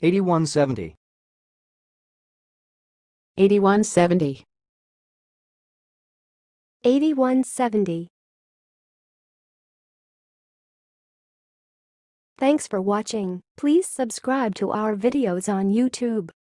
8170. 8170. 8170. Thanks for watching. Please subscribe to our videos on YouTube.